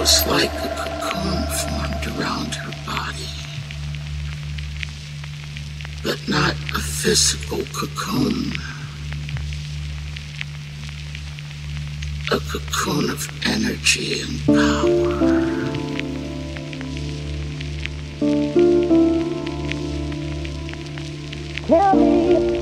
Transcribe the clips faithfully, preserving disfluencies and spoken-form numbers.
was like a cocoon formed around her body, but not a physical cocoon. A cocoon of energy and power. Tell me.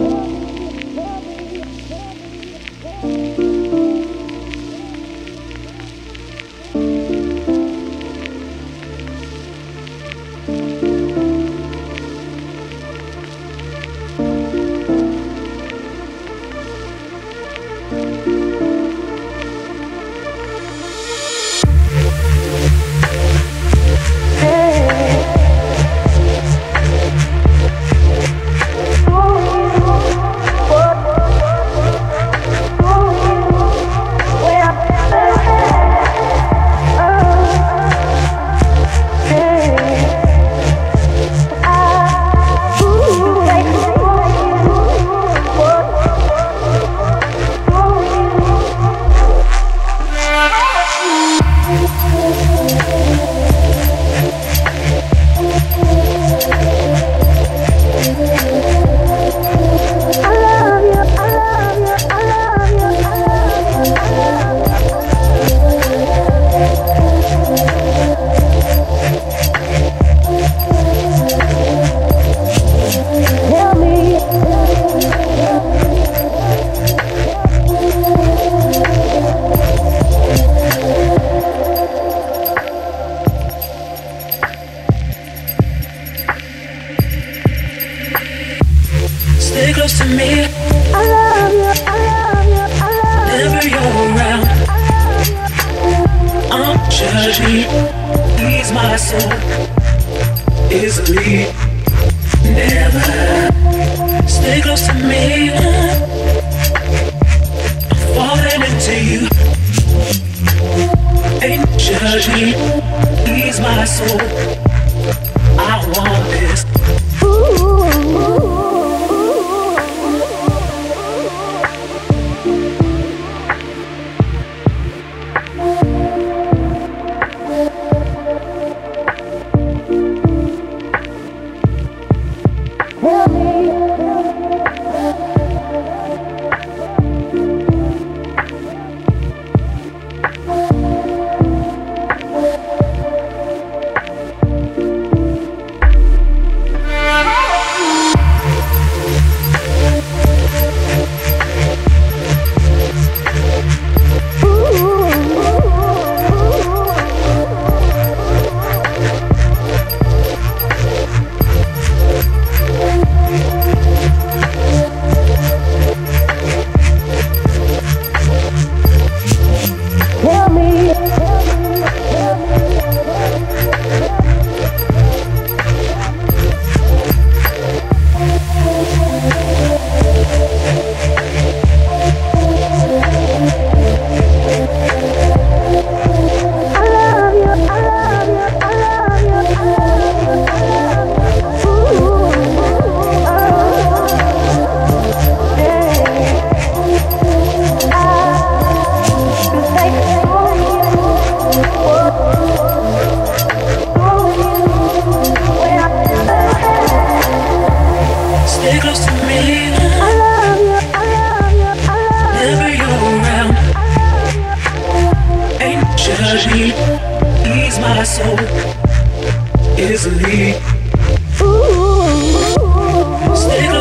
Stay close to me. I love you, I love you, I love you. Whenever you're around, I'm judging. Ease my soul easily. Never. Stay close to me. I'm falling into you. Ain't judging. Ease my soul. I want this. Tell me. Stay close to me. I love you, I love you, I love you. Whenever you're around, ain't judging. Ease my soul easily. Ooh. Stay